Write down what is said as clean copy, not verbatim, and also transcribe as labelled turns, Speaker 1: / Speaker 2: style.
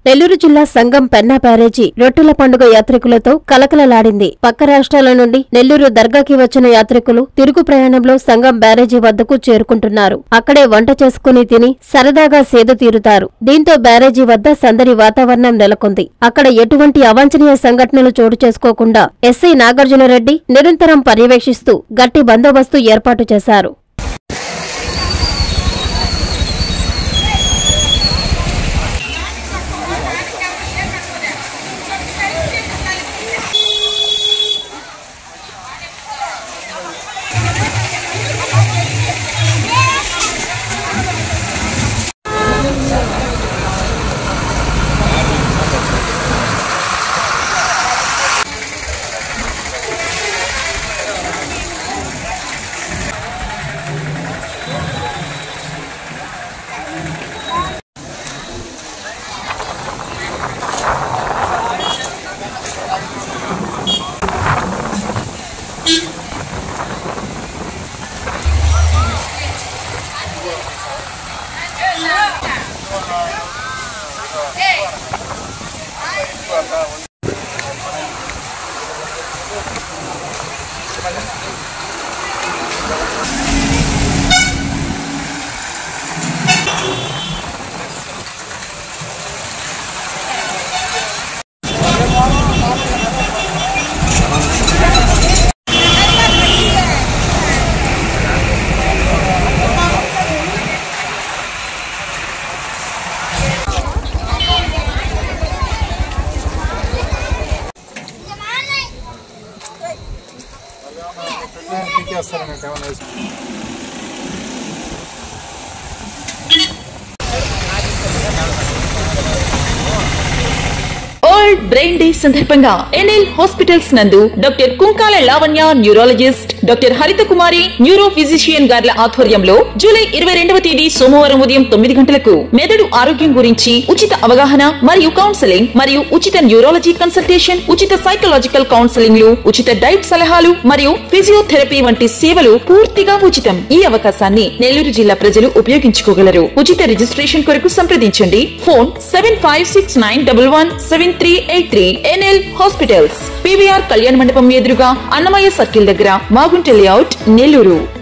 Speaker 1: నెల్లూరు జిల్లా సంగం పెన్నా బ్యారేజీ రొట్టెల పండుగ యాత్రికులతో కలకలలాడింది. పక్క రాష్ట్రాల నుండి నెల్లూరు దర్గాకి వచ్చిన యాత్రికులు తిరుగు ప్రయాణంలో సంగం బ్యారేజీ వద్దకు చేరుకుంటున్నారు. అక్కడే వంట చేసుకుని తిని సరదాగా సేద తీరుతారు. దీంతో బ్యారేజీ వద్ద సందడి వాతావరణం నెలకొంది. అక్కడ ఎటువంటి అవాంఛనీయ సంఘటనలు చోటు చేసుకోకుండా ఎస్ఐ నాగార్జునరెడ్డి నిరంతరం పర్యవేక్షిస్తూ గట్టి బందోబస్తు ఏర్పాటు చేశారు.
Speaker 2: వరల్డ్ బ్రెయిన్ డే సందర్భంగా ఎన్ఎల్ హాస్పిటల్స్ నందు doctor Kunkala Lavanya neurologist, doctor Haritha Kumari neuro physician గార్ల ఆధ్వర్యంలో జూలై 22వ తేదీ సోమవారం ఉదయం 9 గంటలకు మెదడు ఆరోగ్యం గురించి ఉచిత అవగాహన మరియు కౌన్సెలింగ్ మరియు ఉచిత న్యూరాలజీ కన్సల్టేషన్, ఉచిత సైకలాజికల్ కౌన్సెలింగ్లు, ఉచిత డైట్ సలహాలు మరియు ఫిజియోథెరపీ వంటి సేవలు పూర్తిగా ఉచితం. ఈ అవకాశాన్ని నెల్లూరు జిల్లా ప్రజలు ఉపయోగించుకోగలరు. ఉచిత రిజిస్ట్రేషన్ కొరకు సంప్రదించండి. ఫోన్ 7569117383. ఎన్ఎల్ హాస్పిటల్స్, పీవీఆర్ కళ్యాణ మండపం ఎదురుగా అన్నమయ్య సర్కిల్ దగ్గర, మాగుంట లేఅవుట్, నెల్లూరు.